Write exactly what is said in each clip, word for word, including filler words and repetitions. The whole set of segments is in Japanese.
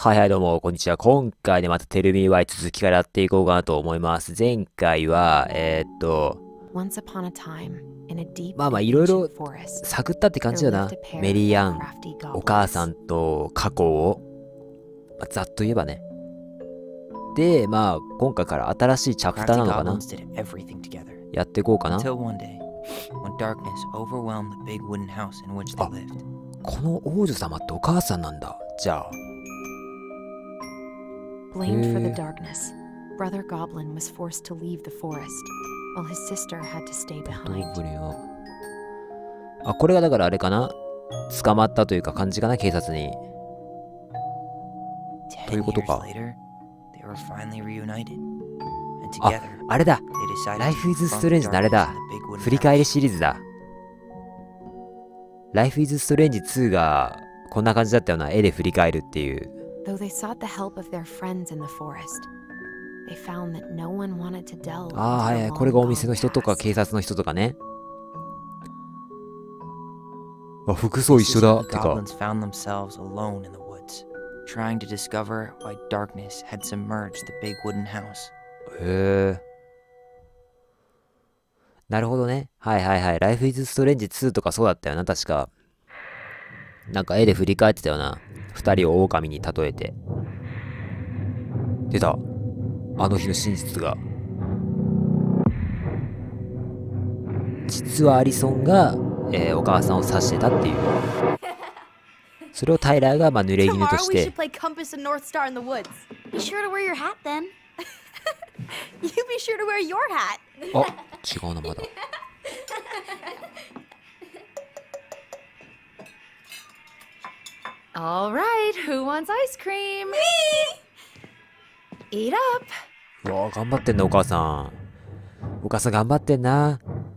はいはいどうも、こんにちは。今回でまたテルミーワイ続きからやっていこうかなと思います。前回は、えー、っと、 Once upon a time, in a deep まあまあ and いろいろ ancient forest, 探ったって感 there じだ lived な。 a pair メ of リーアン、 crafty お母さ goblins. んと過去を、まあ、ざっと言えばね。で、まあ今回から新しいチャプター Crafty なのかな。 goblins did everything together やっていこうかな。 until one day, when darkness overwhelmed the big wooden house in which they あ、 lived. この王女様ってお母さんなんだ。じゃあ Blamed for the Hey. darkness, Brother Goblin was forced to leave the forest, while his sister had to stay ド behind. ブリンは、あ、これがだからあれかな、捕まったというか感じかな、警察に。 Ten いうことか。 years later, they were finally reunited, and あ、 together あれだ、 they decided Life to is confront the Strange のあれ darkness だ。 in the big wooden 振り返り house. シリーズだ。Life is Strange ツーがこんな感じだったような、絵で振り返るっていう。 Though they sought the help of their friends in the forest, they found that no one wanted to delve ああ、はい into はい、 the これがお long 店の gone 人とか past. 警察の人とかね。あ、服装一緒 Just だ。 as て the か、 goblins found themselves alone in the woods, trying to discover why darkness had submerged the big wooden house. へえ。なるほどね。はいはいはい。Life is Strange ツーとかそうだったよな、確か。なんか絵で振り返ってたよな。二人を狼に例えて。出た。あの日の真実が。実はアリソンが、えーお母さんを刺してたっていう。それをタイラーが、まあ、濡れ衣と Tomorrow し we て should。play Compass and North Star in the woods. Be sure to wear your hat then. You be sure to wear your hat. あ、違うな、まだ。 All right, who wants ice cream? Me! Eat up. うわあ、頑張ってんな、お母さん。お母さん頑張ってんな。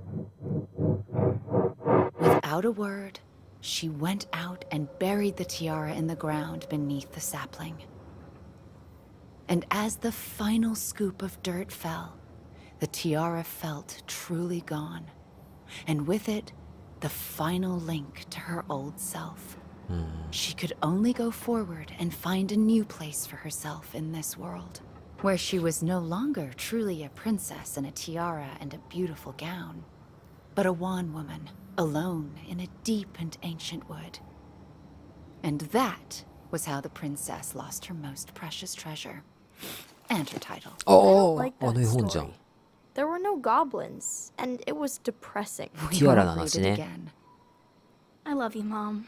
Without a word, she went out and buried the tiara in the ground beneath the sapling. And as the final scoop of dirt fell, the tiara felt truly gone, and with it, the final link to her old self. She could only go forward and find a new place for herself in this world, where she was no longer truly a princess in a tiara and a beautiful gown, but a wan woman, alone in a deep and ancient wood. And that was how the princess lost her most precious treasure and her title. あ I don't あ、 like あ that の絵本じゃん。 story. There were no goblins, and it was depressing. We ティアラ won't の read 話 it ね。 again. I love you, Mom.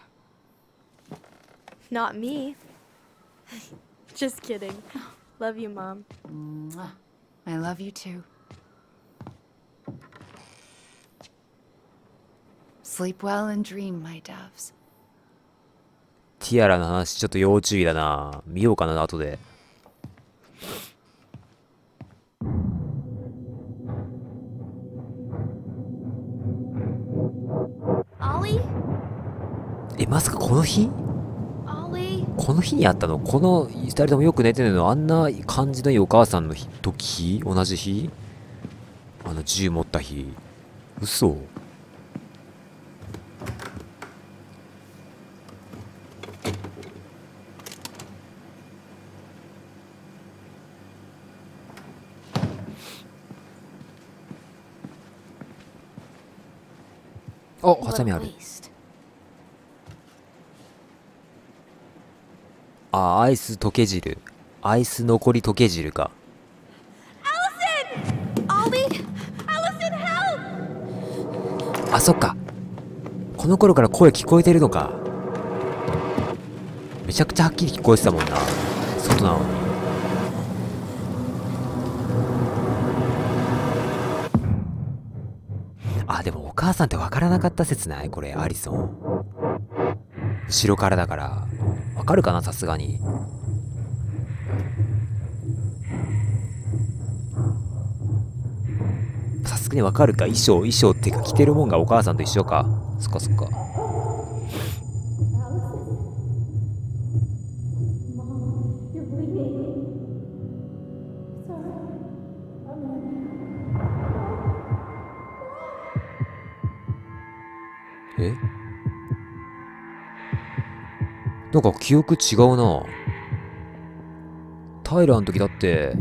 Not me. Just kidding. Love you, Mom. Mwah. I love you too. Sleep well and dream, my doves. ティアラの話ちょっと要注意だな。見ようかな、後で。 Ollie? え、まさかこの日 Ollie? この日にあったの？この二人ともよく寝てるのあんな感じのいいお母さんの日時同じ日？あの銃持った日。嘘？あ、ハサミある。 Waste. あ、アイス溶け汁。アイス残り溶け汁か。 Ollie! Allison, help! あ、そっか。この頃から声聞こえてるのか。めちゃくちゃはっきり聞こえてたもんな。外なのに。あ、でもお母さんってわからなかった説ない？これ、アリソン。後ろからだから。わかるかな、さすがに。さすがにわかるか。衣装、衣装っていうか着てるもんがお母さんと一緒か。そっかそっか。え、なんか記憶違うな。 タイラーの時だって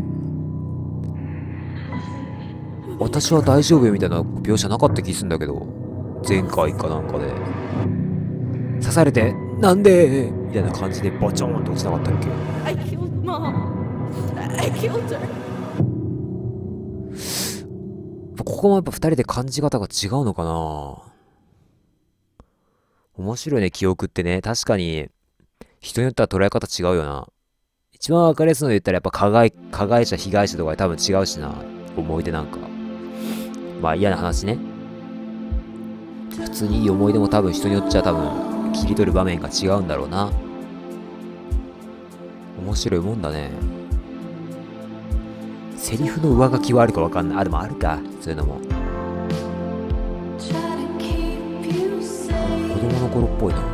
私は大丈夫よみたいな描写なかった気するんだけど、前回かなんかで刺されてなんでみたいな感じでバチョーンと落ちなかったっけ。 I killed Mom. I killed her. ここもやっぱふたりで感じ方が違うのかな。面白いね、記憶ってね。確かに人によっては捉え方違うよな。一番分かりやすいので言ったらやっぱ加害、加害者被害者とかで多分違うしな、思い出なんか。まあ嫌な話ね。普通にいい思い出も多分人によっちゃ多分切り取る場面が違うんだろうな。面白いもんだね。セリフの上書きはあるか分かんない。あ、でもあるか、そういうのも。子供の頃っぽいな。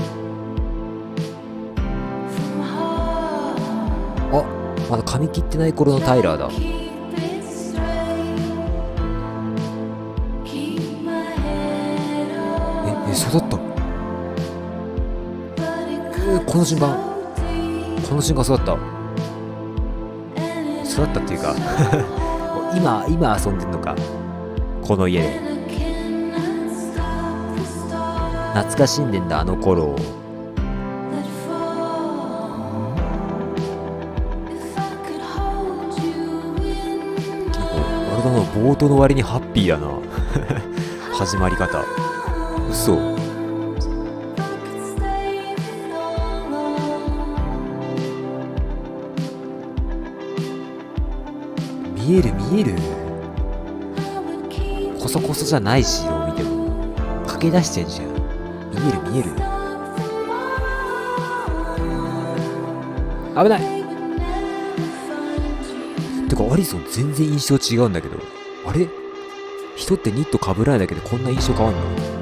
あ、まだ髪切ってない頃のタイラーだ。え、え、育った。えー、この瞬間この瞬間育った育ったっていうか今今遊んでんのか、この家で。懐かしんでんだ、あの頃を。あれだな、冒頭の割にハッピーやな始まり方。嘘。見える見える。コソコソじゃないし、どう見ても駆け出してんじゃん。見える見える。危ない。てかアリソン全然印象違うんだけど。あれ、人ってニットかぶらないだけでこんな印象変わんの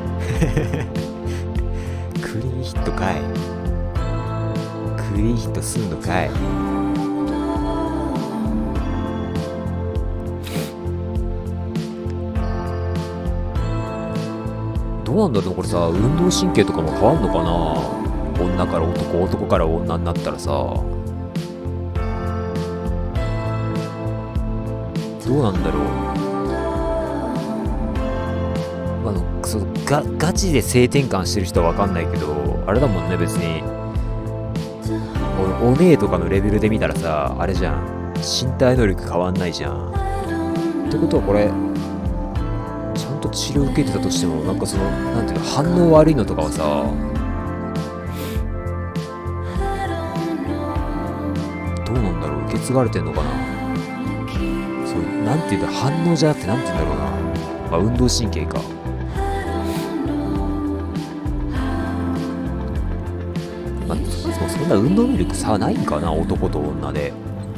クリーンヒットかい。クリーンヒットすんのかい。どうなんだろうこれさ、運動神経とかも変わんのかな。女から男、男から女になったらさ、どうなんだろう。あのそのガガチで性転換してる人は分かんないけど、あれだもんね、別にお, お姉とかのレベルで見たらさ、あれじゃん、身体能力変わんないじゃん。ってことはこれちゃんと治療受けてたとしても、なんかそのなんていうの、反応悪いのとかはさ、どうなんだろう、受け継がれてんのかな。そう、なんていうんだ、反応じゃなくてなんていうんだろうな、まあ、運動神経か。まあ、そもそもそんな運動能力差はないんかな、男と女で。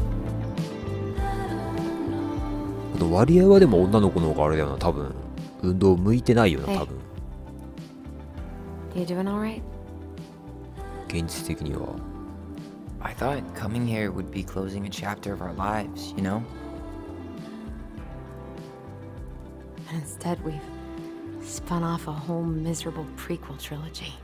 あと割合はでも女の子の方があれだよな、多分運動向いてないよな、多分。 You doing all right? 現実的には。 I thought coming here would be closing a chapter of our lives, you know? And instead, we've spun off a whole miserable prequel trilogy.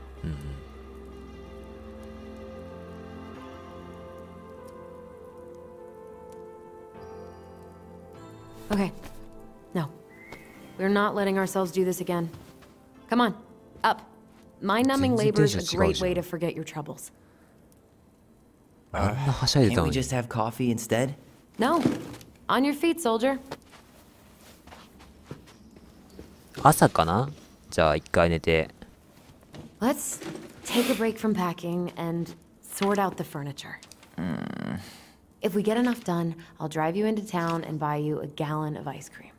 Okay. No. We're not letting ourselves do this again. Come on. Up. Mind-numbing labor is a great way to forget your troubles. Uh, can't we just have coffee instead? No. On your feet, soldier. 朝かな。じゃあ一回寝て。 Let's take a break from packing and sort out the furniture. Mm. If we get enough done, I'll drive you into town and buy you a gallon of ice cream.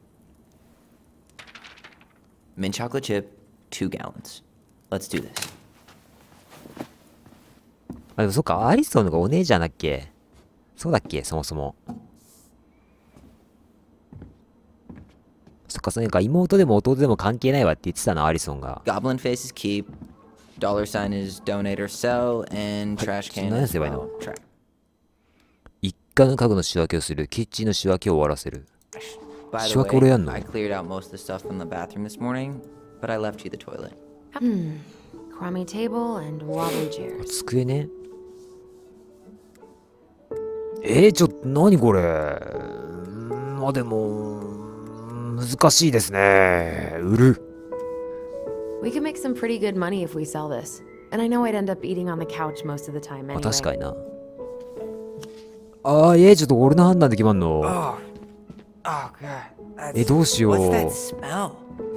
Mint chocolate chip, two gallons. Let's do this. あ、でもそっか、アリソンのがお姉ちゃんだっけ。そうだっけ、そもそも。そっか、それか妹でも弟でも関係ないわって言ってたな、アリソンが。 Goblin face is keep, dollar sign is donate or sell, and trash can is well, track. 一家の家具の仕分けをする、キッチンの仕分けを終わらせる。 By 仕 the 分け俺 way, やんの？ I cleared out most of the stuff from the bathroom this morning, but I left you the toilet. Hmm. Crummy table and wobbly chairs. 机ね。 えー、ちょっと、何これ。まあでも、難しいですね。売る。 We could make some pretty good money if we sell this. And I know I'd end up eating on the couch most of the time あ、 anyway. 確かにな。あー、えー、ちょっと俺の判断で決まんの。 Oh, oh god. え、どうしよう。 What's that smell?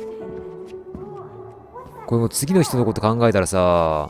これもう次の人のこと考えたらさ、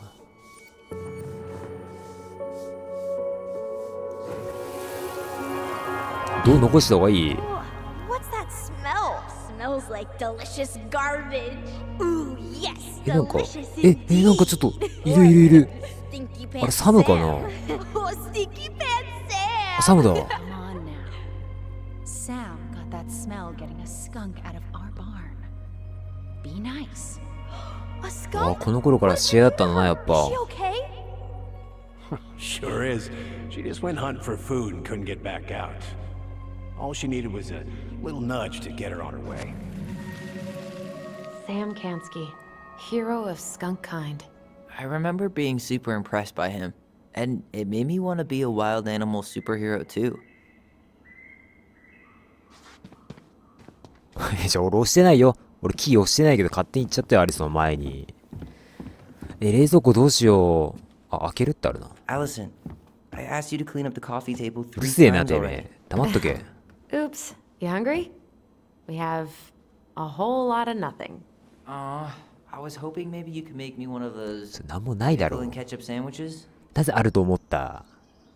どう残した方がいい？ What's that smell? Smells like delicious garbage. Ooh, yes, え、なんか、 delicious え、え、なんかちょっと、いるいるいる。 Stinky あれ、 pants サムかな？ Sam. Oh, stinky pants あ、 Sam. サムだ。 Come on now. Sam got that smell getting a skunk out of our barn. Be nice. A あ、 skunk? この頃から知り合いだったんだな、やっ Is ぱ。 she okay? Sure is. She just went hunting for food and couldn't get back out. All she needed was a little nudge to get her on her way. Sam Kansky, hero of skunk kind. I remember being super impressed by him, and it made me want to be a wild animal superhero too. じゃあ俺押してないよ。俺キー押してないけど勝手に行っちゃったよ、アリスの前に。え、冷蔵庫どうしよう。あ、開けるってあるな。 Allison, I asked you to clean up the coffee table うる three せえな、 times てめ already. え。黙っとけ。 Oops, you hungry? We have a whole lot of nothing. Aw, I was hoping maybe you could make me one of those なんもないだ pickle ろう and。ketchup sandwiches. なぜあると思った？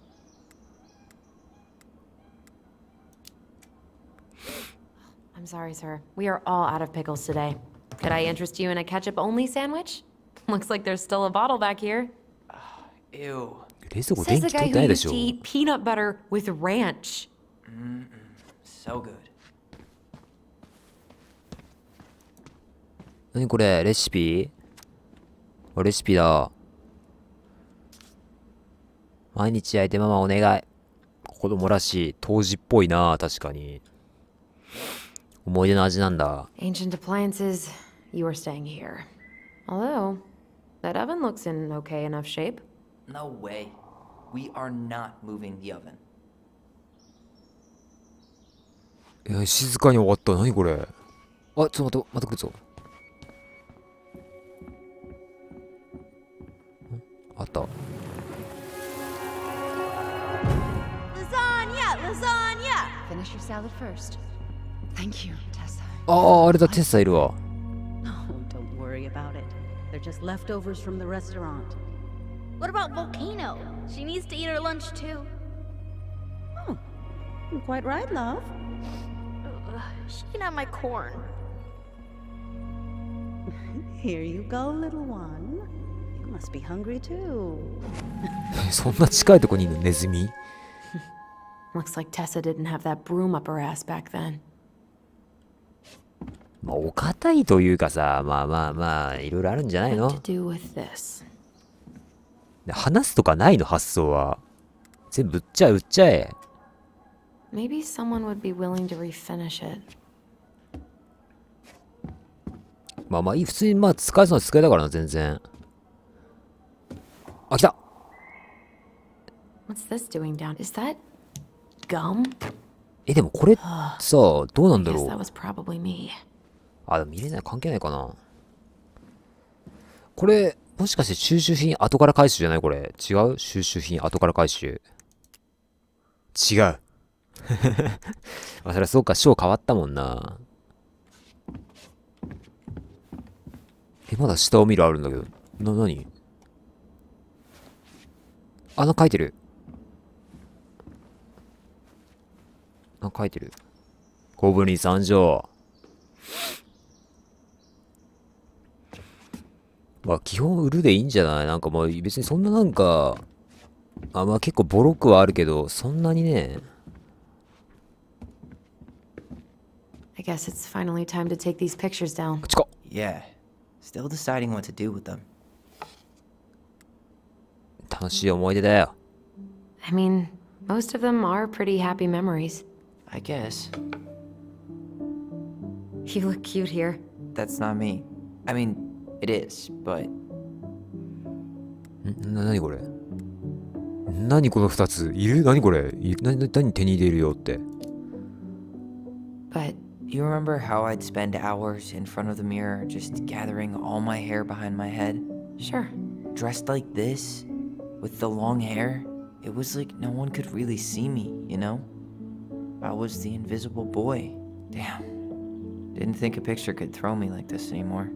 I'm sorry, sir. We are all out of pickles today. Could I interest you in a ketchup-only sandwich? Looks like there's still a bottle back here. Ew. 冷蔵庫電 Says the 気通っ guy てな who いで used しょ。 to eat peanut butter with ranch. So good. 何これ、レシピ？あ、レシピだ。毎日焼いてママお願い。子供らしい。当時っぽいな、確かに。思い出の味なんだ。 Ancient appliances, you are staying here. Although, that oven looks in okay enough shape. No way. We are not moving the oven. いや、静かに終わった。何これ。あ、ちょっと待って、また来るぞ。んあった。 Lasagna, lasagna. Finish your salad first. Thank you, Tessa. ああ、あれだ、テッサいるわ。 No, don't worry about it. They're just leftovers from the restaurant. What about Volcano? She needs to eat her lunch too. You're quite right, love. Ugh, she can have my corn. Here you go, little one. You must be hungry too. そんな近いとこにいるの、ネズミ？ Looks like Tessa didn't have that broom up her ass back then. まあ、お堅いというかさ、まあまあまあ、いろいろあるんじゃない What の？ to do with this? 話すとかないの、発想は。全部売っちゃえ、売っちゃえ。 Maybe someone would be willing to refinish it. まあまあいい、普通にまあ使えそうな使いだからな、全然。あ、来た。 What's this doing down? Is that gum? え、でもこれさ、どうなんだ I ろ guess that う。 was probably me. あ、でも見れない、関係ないかな。これ、もしかして収集品後から回収じゃないこれ。違う？収集品後から回収。違う。あ、それそうか、章変わったもんな。え、まだ下を見るあるんだけど。な、なに？あ、なんか書いてる。なんか書いてる。小ぶり参上。まあ基本売るでいいんじゃない？なんかもう別にそんななんか、あ、まあ結構ボロくはあるけど、そんなにね。 I guess it's finally time to take these pictures down. こっちか。 Yeah. Still deciding what to do with them. 楽しい思い出だよ。 I mean, most of them are pretty happy memories. I guess. You look cute here. That's not me. I mean, it is, but んな、なにこれ？ 何この二ついる？何これ？い何何手に入れるよって。 But you remember how I'd spend hours in front of the mirror just gathering all my hair behind my head? Sure. Dressed like this, with the long hair, it was like no one could really see me, you know? I was the invisible boy. Damn. Didn't think a picture could throw me like this anymore.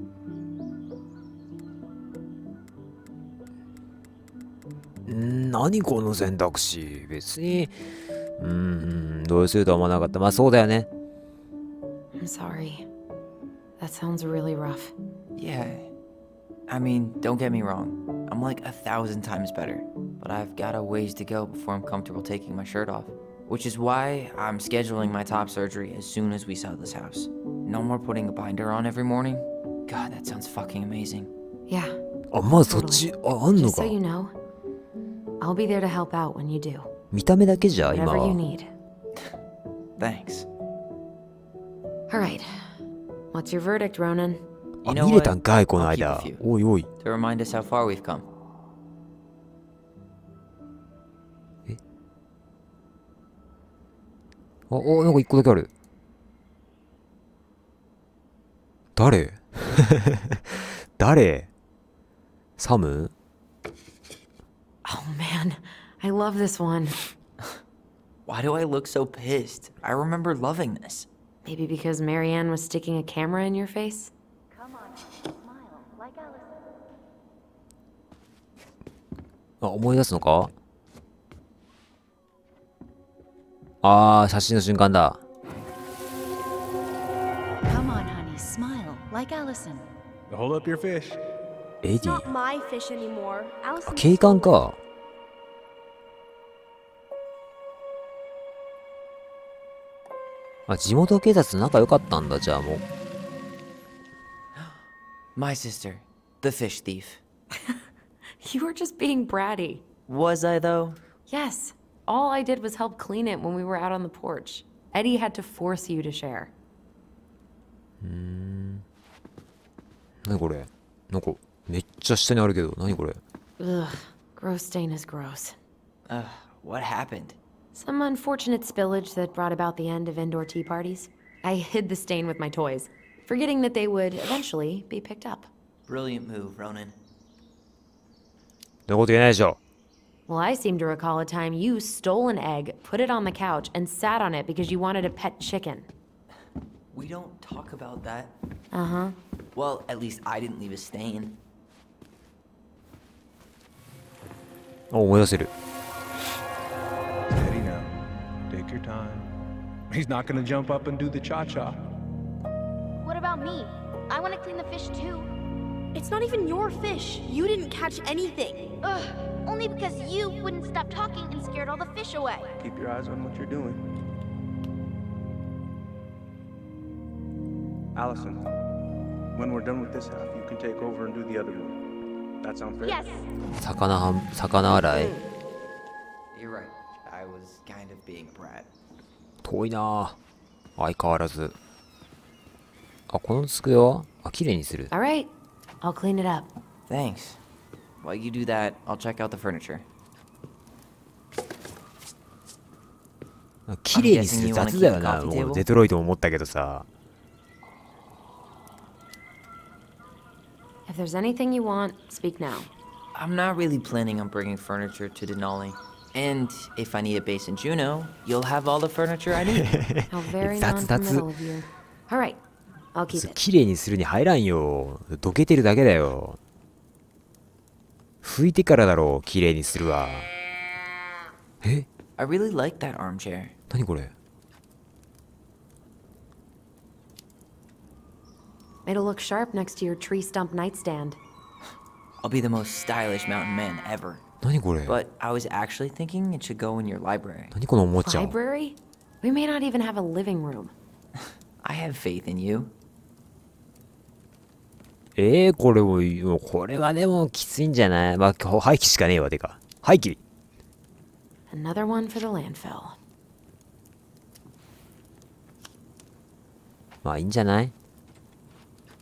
何この選択肢。別にうーんどうするとは思わなかった。まあそうだよね。 I'm sorry. That sounds really rough. Yeah. I mean, don't get me wrong. I'm like a thousand times better. But I've got a ways to go before I'm comfortable taking my shirt off. Which is why I'm scheduling my top surgery as soon as we sell this house. No more putting a binder on every morning. God, that sounds fucking amazing. Yeah. あ、まあそっち、あ、あんの Just か。 so you know, I'll be there to help out when you do. 見た目だけじゃ今 Whatever you は。 need. Thanks. Alright. What's your verdict, Ronan? あ、 You know 見れたん what? かいこの I'll keep 間 a。few おいおい。 To remind us how far we've come. あ、お、なんか一個だけある。誰？誰？サム？ Oh man, I love this one. Why do I look so pissed? I remember loving this. Maybe because Marianne was sticking a camera in your face? Come on, smile, like Allison. あ、思い出すのか？あー、写真の瞬間だ。 Come on, honey, smile like Allison. Hold up your fish. エデ It's ィ。 not my fish anymore. あ、 Allison. 警官か。あ、地元警察と仲良かったんだ、じゃあもう。 My sister, the fish thief. You were just being bratty. Was I though? Yes. All I did was help clean it when we were out on the porch. Eddie had to force you to share. 何これ？なんかめっちゃ下にあるけど、何これ？ Ugh. Gross stain is gross. Uh, what happened? Some unfortunate spillage that brought about the end of indoor tea parties. I hid the stain with my toys, forgetting that they would eventually be picked up. Brilliant move, Ronan. どういうこと言えないでしょ。 Well, I seem to recall a time you stole an egg, put it on the couch, and sat on it because you wanted a pet chicken. We don't talk about that. Uh-huh. Well, at least I didn't leave a stain. あ、思い出せる。 Steady now. Take your time. He's not gonna jump up and do the cha-cha. What about me? I want to clean the fish too. It's not even your fish. You didn't catch anything. Ugh, only because you wouldn't stop talking and scared all the fish away. Keep your eyes on what you're doing. Allison, when we're done with this half, you can take over and do the other one. That sound fair? Yes. 魚はん、魚洗い。 You're right. I was kind of being a brat. 遠いなぁ。相変わらず。あ、この机はあ、綺麗にする。 All right. I'll clean it up. Thanks. While you do that, I'll check out the furniture. 綺麗にする雑だよな。もうデトロイトも思ったけどさ。 If there's anything you want, speak now. I'm not really planning on bringing furniture to Denali. And if I need a base in Juneau, you'll have all the furniture I need. How very 雑雑。 non-committal of you. All right. I'll keep it. 綺麗にするに入らんよ。どけてるだけだよ。拭いてからだろう。綺麗にするわ。え？ I really like that armchair. 何これ？ It'll look sharp next to your tree stump nightstand. I'll be the most stylish mountain man ever. 何これ？ But I was actually thinking it should go in your library. 何このおもちゃ？ Library? We may not even have a living room. I have faith in you. えー、これも、もうこれはでもきついんじゃない？まあ、廃棄しかねえわ、てか。廃棄。 Another one for the landfill. まあいいんじゃない？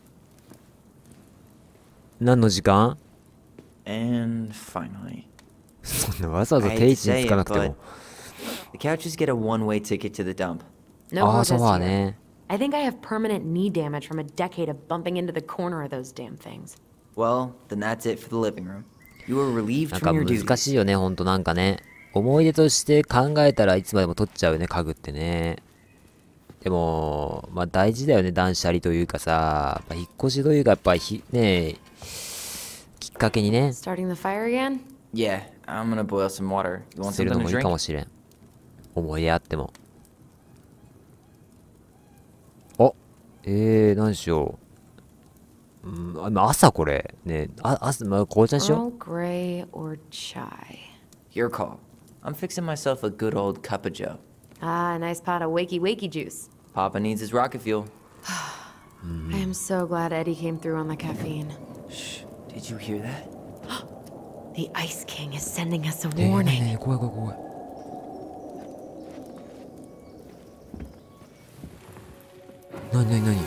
何の時間？ And finally. そんなわざわざ定位置につかなくても。 The couches get a one-way ticket to the dump. No あ more あ、ソ this ファー year. ね。 I think I have permanent knee damage from a decade of bumping into the corner of those damn things. Well, then that's it for the living room. You were relieved なんか from your 難 duties. しいよね、ほんとなんかね。思い出として考えたらいつまでも取っちゃうよね、家具ってね。でも、まあ大事だよね、断捨離というかさ、まあ、引っ越しというか、やっぱひ、ねきっかけにね、 Starting the fire again? Yeah, I'm gonna boil some water. You want 捨てるの something も to いいか drink? もしれん。思い出あっても。おえー、何しよう。うん、あ朝これ。ねあ、朝、まあ、紅茶にしよ Earl Grey or chai? Your call. I'm fixing myself a good old cup of joe. Ah, a nice pot of wakey wakey juice. Papa needs his rocket fuel. I am so glad Eddie came through on the caffeine. Shh, did you hear that? The Ice King is sending us a う。ねえねえ warning. ねえ怖い怖い怖い。なになになに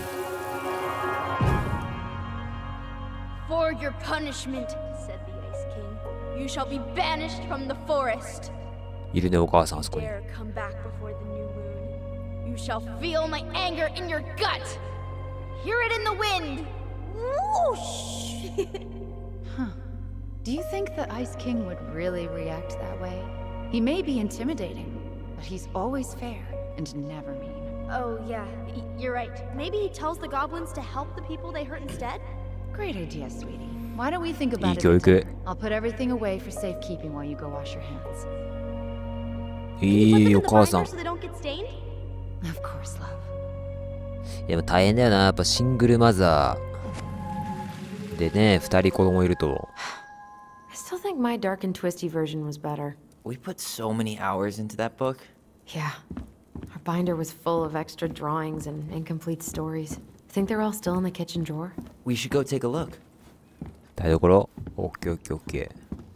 For your punishment, said the Ice King, you shall be banished from the forest. いるね、お母さん、あそこに。 Dare come back before the new moon. You shall feel my anger in your gut. Hear it in the wind. Whoosh! Do you think the Ice King would really react that way? He may be intimidating, but he's always fair and never mean. Oh, yeah, y- you're right. Maybe he tells the goblins to help the people they hurt instead? Great idea, sweetie. Why don't we think about it? いい教育。 at dinner? I'll put everything away for safekeeping while you go wash your hands. いいお母さん。 So they don't get stained? Of course, love. でも大変だよな、やっぱシングルマザー。でね、二人子供いると。 I still think my dark and twisty version was better. We put so many hours into that book. Yeah. Our binder was full of extra drawings and incomplete stories. Think they're all still in the kitchen drawer? We should go take a look. 台所オッケーオッケーオッケ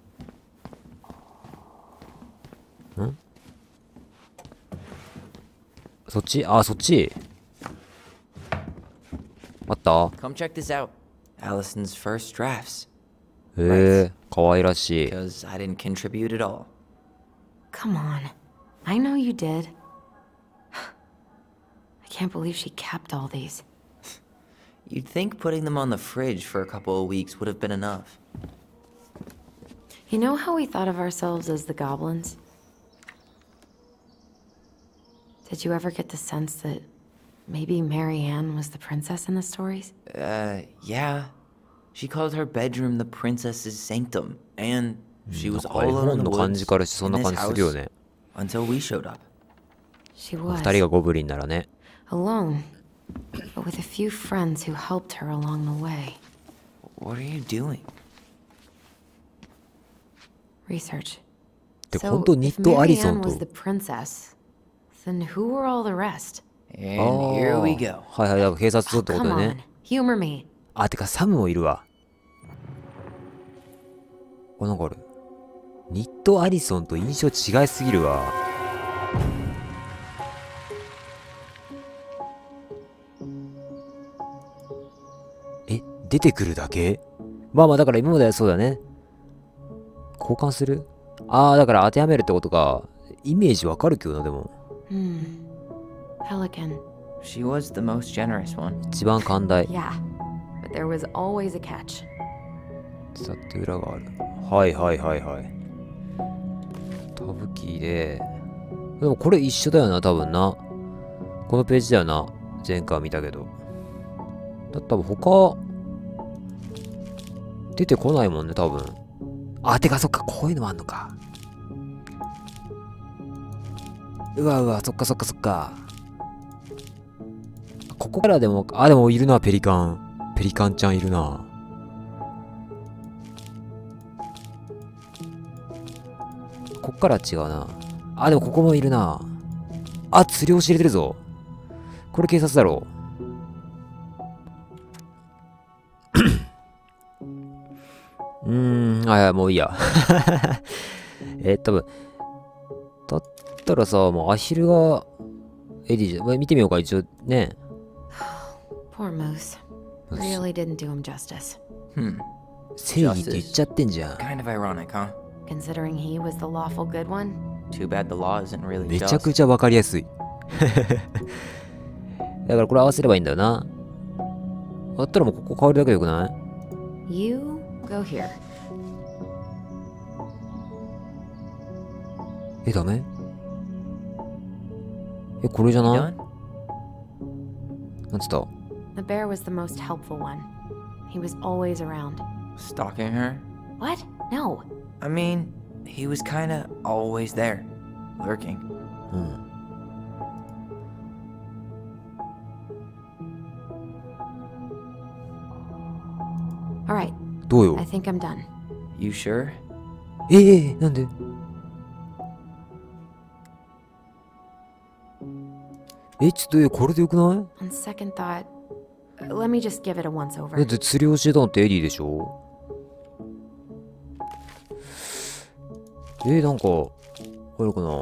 ー。んそっちあ、そっちあった Come check this out. Allison's first drafts. へえ、かわいらしい。 Because I didn't contribute at all. Come on. I know you did. I can't believe she kept all these. You'd think putting them on the fridge for a couple of weeks would have been enough. You know how we thought of ourselves as the goblins? Did you ever get the sense that maybe Mary Ann was the princess in the stories? Uh, yeah. She called her bedroom the princess's sanctum, and she なん was か all 絵 alone 本 in の the 感じ woods からしてそん in な this 感じするよ house ね。 until we showed up. She 二 was 人がゴブリンならね。 alone, but with a few friends who helped her along the way. What are you doing? Research. で、 So, 本当ニ if ット・アリ Mary ソ Ann ン was と the。princess, then who were all the rest? And あ here we ー go. はいはい、だから警察とってこ Come とだ on, ね。 humor me. あ、てかサムもいるわ。あ、なんかある。ニット・アリソンと印象違いすぎるわ。え、出てくるだけ？まあまあだから今まではそうだね。交換する？ああ、だから当てはめるってことか。イメージわかるけどな、でも。 Hmm. Pelican. She was the most generous one. 一番寛大。 Yeah. But there was always a catch. 伝って裏がある。はいはいはいはい。タブキーで。でもこれ一緒だよな、多分な。このページだよな。前回見たけど。だ多分他、出てこないもんね、多分。あ、てかそっか、こういうのもあんのか。うわうわ、そっかそっかそっか。ここからでも、あ、でもいるな、ペリカン。ペリカンちゃんいるな。こっから違うな。あ、でもここもいるな。あ、釣り押し入れてるぞ。これ警察だろう。うーん、あ、いや、もういいや。えー、多分。だったらさ、もうアヒルが、エディじゃ、まあ見てみようか、一応ね。 Poor Moose. Really didn't do him justice. Hmm. 正義って言っちゃってんじゃん。 Kind of ironic, huh? considering he was the lawful good one. Too bad the law isn't really めちゃ just. くちゃわかりやすい。だからこれ合わせればいいんだよな。あったらもうここ変わるだけでよくない？ You go here. え、ダメ？え、これじゃ You ない？ done? なんつった？ The bear was the most helpful one. He was always around. Stalking her? What? No. I mean, he was kinda always there, lurking. うん。 Alright, どうよ I think I'm done. You sure? えー、えー、なんでえ、ちょっと、え、これでよくない？ On second thought, uh, let me just give it a once だっ over. て釣り教えたのってエリーでしょ？えー、なんか、あるかな？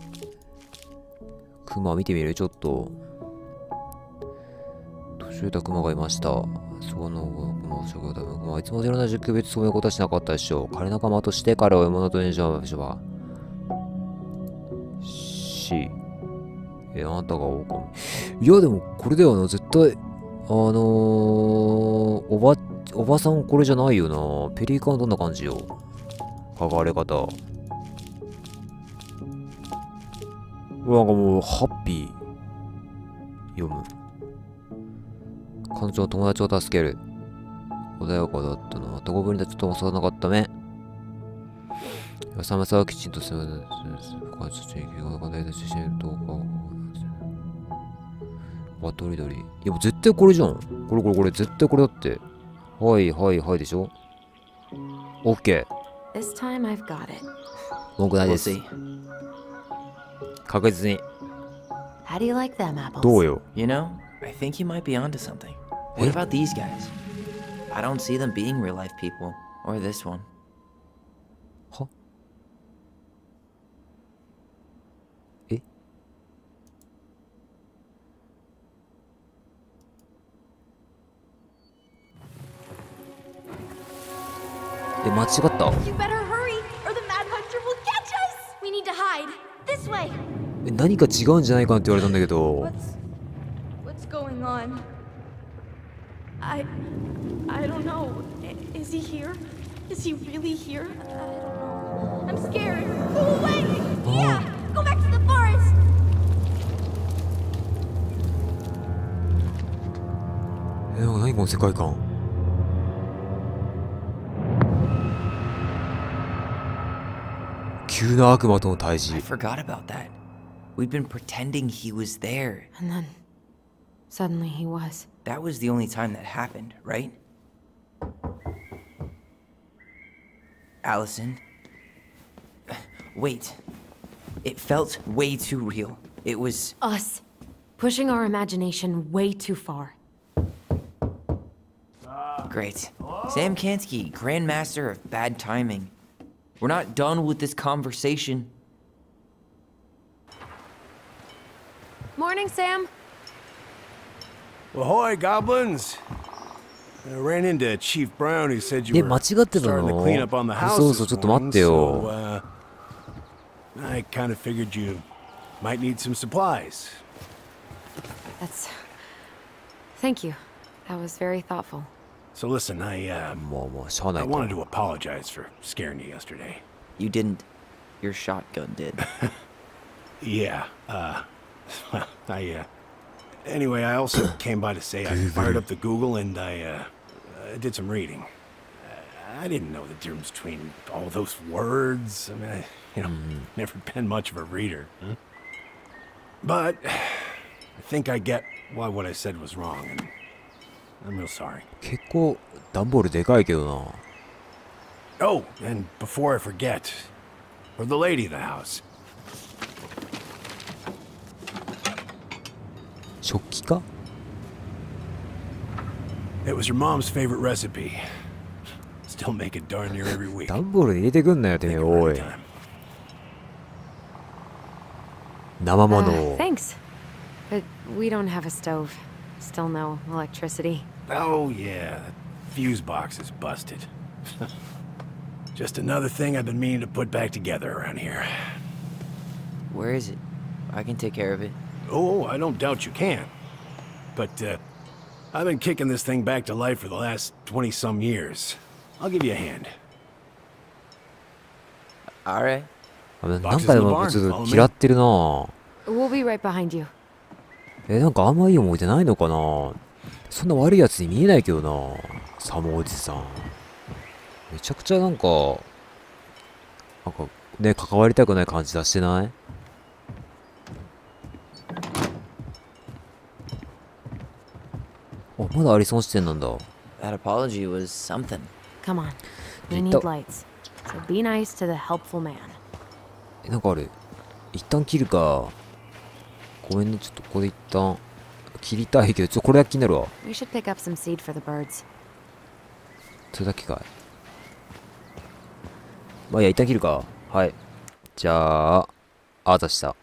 クマ見てみる？ちょっと。年老いたクマがいました。その後、この職業多分、いつもいろんな実況別そういうことはしなかったでしょう。彼仲間として彼を獲物とにしましょう。し。え、あなたが狼。いや、でも、これだよな。絶対、あのー、おば、おばさんこれじゃないよな。ペリカンどんな感じよ。剥がれ方。なんかもう、ハッピー。読む。彼女の友達を助ける。穏やかだったな。男ぶりだともさなかったね。寒さはきちんとする。バトリドリ。いや、もう絶対これじゃん。これこれこれ、絶対これだって。はいはいはいでしょ。オッケー。 This time I've got it. 文句ないで We'll す。 see. 確実に。 How do you like them apples? どうよ。 You know, I think you might be onto something. What about these guys? I don't see them being real life people. Or this one. はええ、間違った。 You better hurry, or the Mad Hunter will catch us! We need to hide. This way. え、何か違うんじゃないかなって言われたんだけど。 What's what's going on? I I don't know. I- Is he here? Is he really here? I don't know. I'm scared. Go away. Yeah. Go back to the forest. え、なんか何この世界観。急な悪魔との対 I 峙。 forgot about that. We'd been pretending he was there. And then, suddenly he was. That was the only time that happened, right? Allison? Wait. It felt way too real. It was... Us. Pushing our imagination way too far. Great. Sam Kansky, Grandmaster of Bad Timing. We're not done with this conversation. Morning, Sam. Ahoy, goblins! I ran into Chief Brown, who said え、 you 間 were 違ってた starting to の？ clean up on the そう house そう、ちょ this っと待っ morning, て so よ。 uh, I kind of figured you might need some supplies. That's... Thank you. That was very thoughtful. So listen, I uh, まあまあ、しゃあな I いか。 wanted to apologize for scaring you yesterday. You didn't. Your shotgun did. Yeah, uh, well, I, uh, anyway, I also came by to say I fired up the Google and I, uh, I did some reading. Uh, I didn't know the difference between all those words. I mean, I, you know, never been much of a reader. Huh? But I think I get why what I said was wrong, and I'm real sorry. 結構、段ボールでかいけどな。 Oh, and before I forget, for the lady of the house. 食器か？ It was your mom's favorite recipe. Still make it darn near every week. 段ボールに入れてくんなよ、てめえ、 Think お of い every。time. 生もの Uh, を。 thanks. But we don't have a stove. Still no electricity. Oh, yeah. The fuse box is busted. Just another thing I've been meaning to put back together around here. Where is it? I can take care of it. Oh, I don't doubt you can. But, uh, I've been kicking this thing back to life for the last twenty-some years. I'll give you a hand. Alright. あなんかでもちょっと嫌ってるな。 We'll be right behind you. え、なんかあんまいい思い出ないのかな。そんな悪いやつに見えないけどな。サムおじさん。めちゃくちゃなんか、なんかね、関わりたくない感じ出してない？あ、まだアリソン支店なんだ。 That apology was something. Come on. We need lights. So be nice to the helpful man. え、なんかある。一旦切るか。ごめんね、ちょっとここで一旦切りたいけど、ちょっとこれだけ気になるわ。 We should pick up some seed for the birds. それだけかい。まあいいや、一旦切るか。はい。じゃあ、あざした。